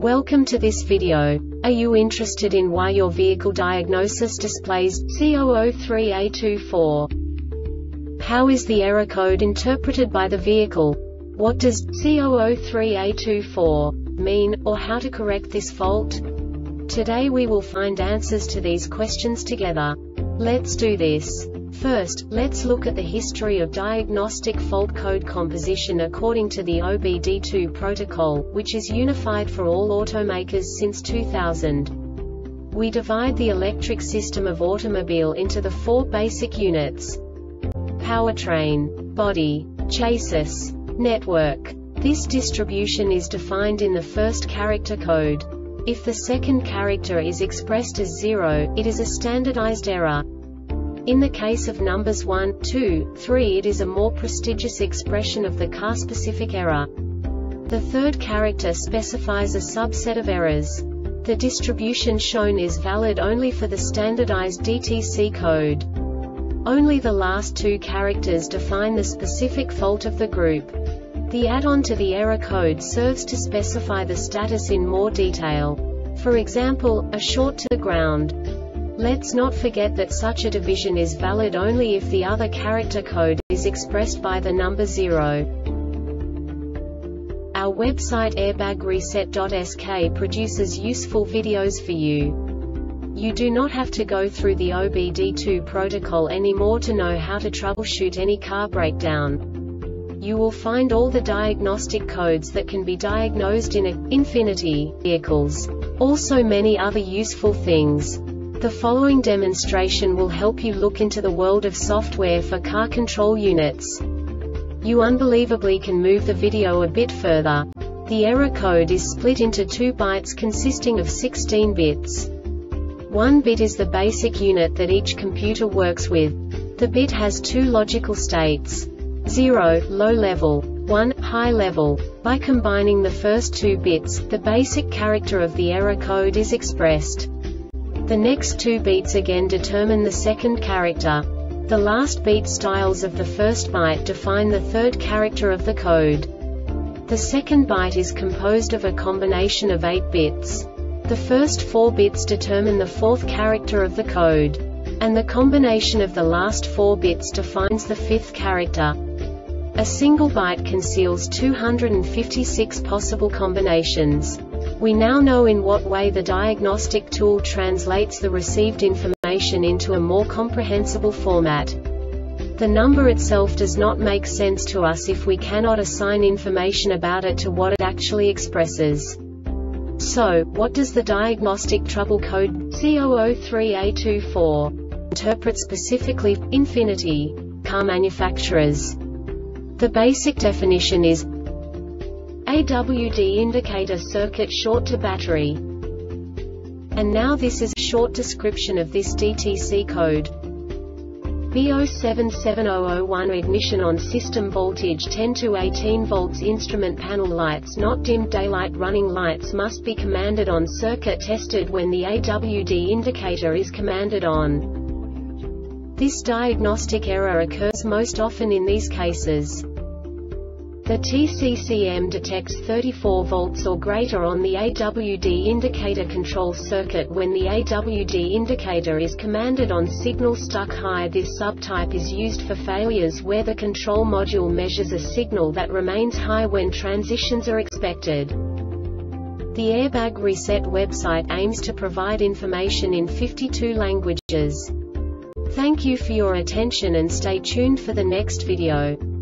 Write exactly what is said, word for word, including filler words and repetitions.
Welcome to this video. Are you interested in why your vehicle diagnosis displays C zero zero three A two four? How is the error code interpreted by the vehicle? What does C zero zero three A two four mean, or how to correct this fault? Today we will find answers to these questions together. Let's do this. First, let's look at the history of diagnostic fault code composition according to the O B D two protocol, which is unified for all automakers since two thousand. We divide the electric system of automobile into the four basic units: powertrain, body, chassis, network. This distribution is defined in the first character code. If the second character is expressed as zero, it is a standardized error. In the case of numbers one, two, three, it is a more prestigious expression of the car-specific error. The third character specifies a subset of errors. The distribution shown is valid only for the standardized D T C code. Only the last two characters define the specific fault of the group. The add-on to the error code serves to specify the status in more detail. For example, a short to the ground. Let's not forget that such a division is valid only if the other character code is expressed by the number zero. Our website airbag reset dot S K produces useful videos for you. You do not have to go through the O B D two protocol anymore to know how to troubleshoot any car breakdown. You will find all the diagnostic codes that can be diagnosed in a Infiniti vehicles. Also many other useful things. The following demonstration will help you look into the world of software for car control units. You unbelievably can move the video a bit further. The error code is split into two bytes consisting of sixteen bits. One bit is the basic unit that each computer works with. The bit has two logical states: zero, low level, one, high level. By combining the first two bits, the basic character of the error code is expressed. The next two beats again determine the second character. The last beat styles of the first byte define the third character of the code. The second byte is composed of a combination of eight bits. The first four bits determine the fourth character of the code. And the combination of the last four bits defines the fifth character. A single byte conceals two hundred fifty-six possible combinations. We now know in what way the diagnostic tool translates the received information into a more comprehensible format. The number itself does not make sense to us if we cannot assign information about it to what it actually expresses. So, what does the diagnostic trouble code C zero zero three A two four interpret specifically for Infiniti car manufacturers? The basic definition is A W D indicator circuit short to battery. And now this is a short description of this D T C code. B zero seven seven zero zero one ignition on, system voltage ten to eighteen volts, instrument panel lights not dimmed, daylight running lights must be commanded on, circuit tested when the A W D indicator is commanded on. This diagnostic error occurs most often in these cases. The T C C M detects thirty-four volts or greater on the A W D indicator control circuit when the A W D indicator is commanded on, signal stuck high. This subtype is used for failures where the control module measures a signal that remains high when transitions are expected. The Airbag Reset website aims to provide information in fifty-two languages. Thank you for your attention and stay tuned for the next video.